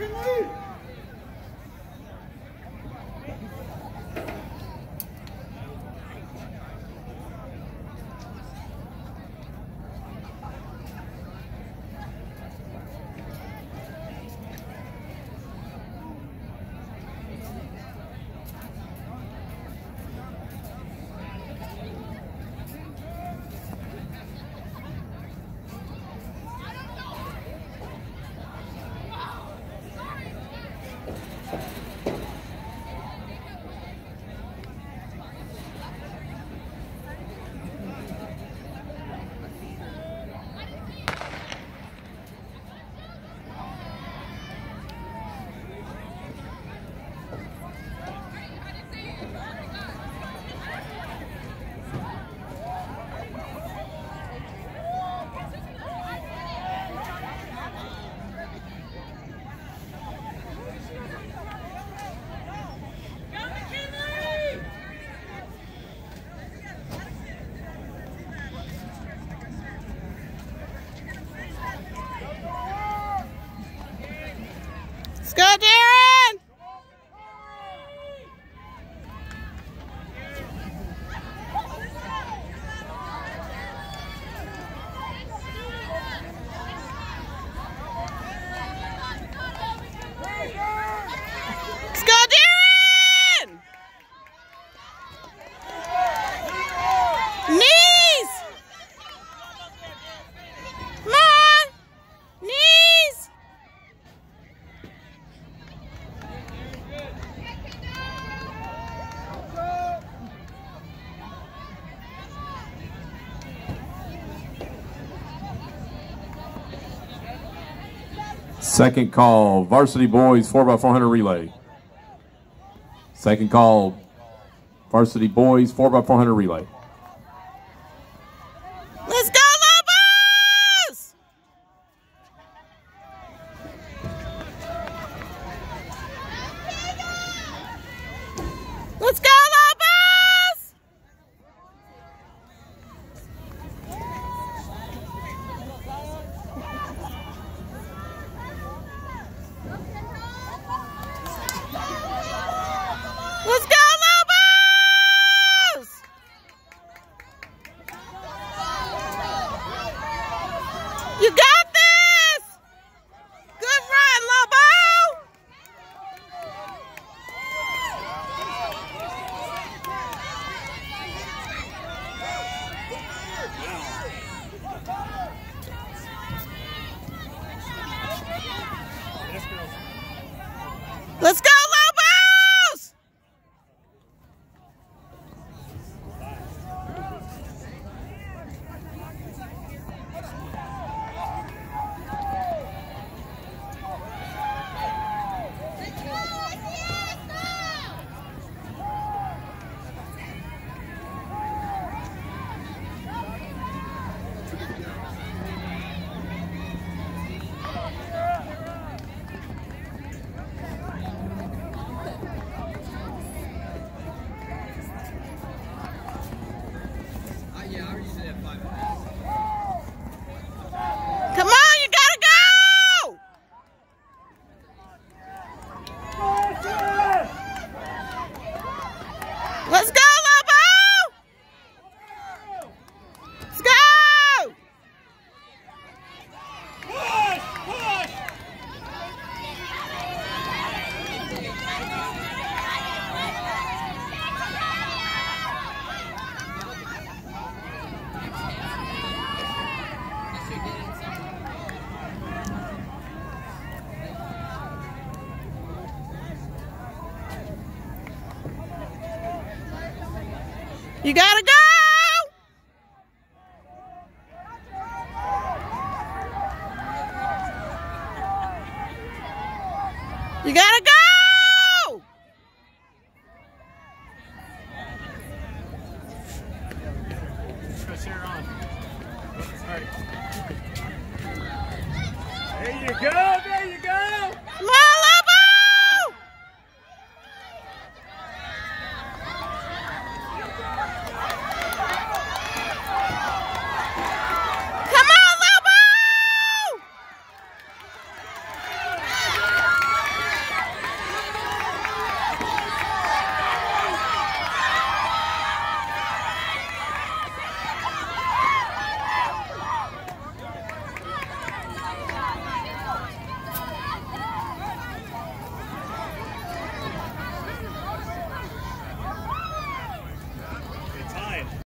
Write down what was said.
Let's go, Darren! Let's go, Darren! Knees! Come on! Knees! Second call, varsity boys 4x400 relay. Second call, varsity boys 4x400 relay. Let's go, Lobos! Let's go, Lobos! Let's go, Lobos! You got this! Good run, Lobo! Let's go, Lobos! Come on, you gotta go! Let's go, Lobo! Let's go! You gotta go! You gotta go! There you go!